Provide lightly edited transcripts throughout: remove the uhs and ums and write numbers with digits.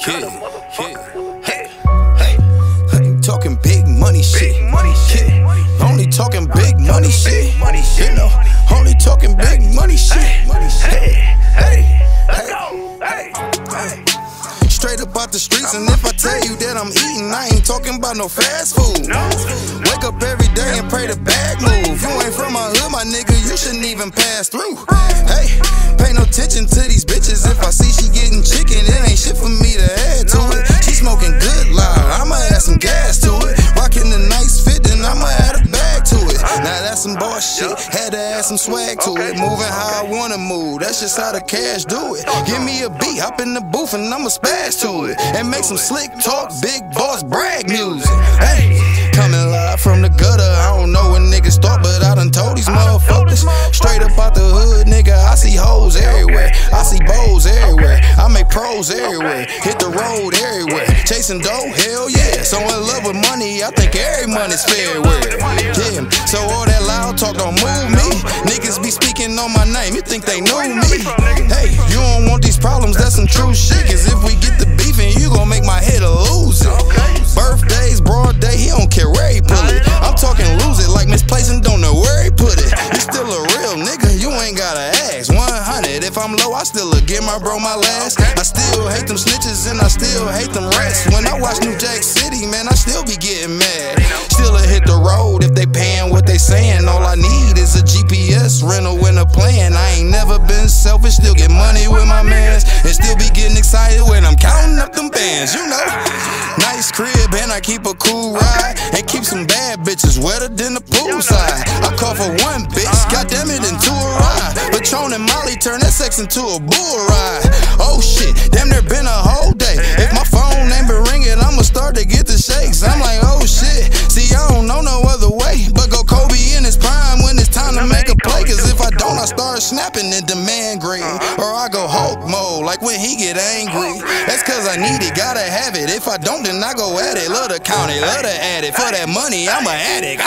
Talking big money shit. Only talking big money shit. You know, only talking big money shit. Straight up out the streets, and if I tell you that I'm eating, I ain't talking about no fast food. Wake up every day and pray the bag move. You ain't from my hood, my nigga, you shouldn't even pass through. Hey, pay no attention to these bitches. If I see she getting chicken, it ain't shit for me to add to it. She smoking good loud, I'ma add some gas to it. Rocking a nice fit, then I'ma add a bag to it. Now that's some boss shit, had to add some swag to it. Moving how I wanna move, that's just how the cash do it. Give me a beat, hop in the booth and I'ma spaz to it. And make some slick talk, big boss brag music. Hey, coming live from the gutter, I don't know what niggas thought, but I done told these motherfuckers. Straight up out the hood, nigga, I see hoes everywhere. I see bows everywhere, I make pros everywhere. Hit the road everywhere, chasing dough, hell yeah. So in love with money, I think every money's fair wear. Yeah, so all that loud talk don't move me. Niggas be speaking on my name, you think they know me. Hey, you don't want these problems, that's some true shit. Cause if we get the beefing, you gon' make my head a lose it. Birthdays, broad day, he don't care where he pull it. I'm talking lose it, like misplacing, don't know where he put it. You still a real nigga, you ain't gotta ask. 100, if I'm low, I still give my bro my last. I still hate them snitches and I still hate them rats. When I watch New Jack City, man, I still be getting mad. Still hit the road if they paying what they saying. All I need is a GPS rental and a plan. I ain't never been selfish, still get money with my mans. And still be getting excited when I'm counting up them bands, you know. Nice crib and I keep a cool ride. And keep some bad bitches wetter than the poolside. I call for one bitch, goddamn it, into a ride. Patron and Molly turn that sex into a bull ride. Oh shit, damn there been a whole day. If my phone ain't been ringing, I'ma start to get the shakes. I'm like, oh shit, see I don't know no other way but go Kobe in his prime when it's time to make a play. Cause if I don't, I start snapping in demand green. Or I go Hulk mode, like when he get angry. That's cause I need it, gotta have it. If I don't, then I go at it. Love to count it, love to add it. For that money, I'm a addict.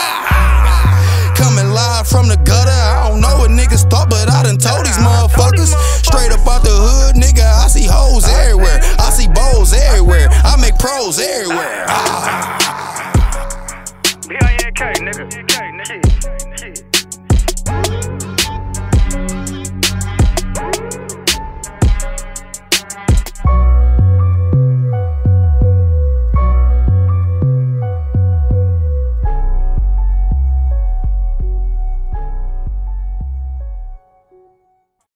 Coming live from the gutter, I don't know what niggas thought, but I done told these motherfuckers. Straight up out the hood, nigga, I see hoes everywhere. I see bows everywhere, I make pros everywhere. B-I-N-K, nigga.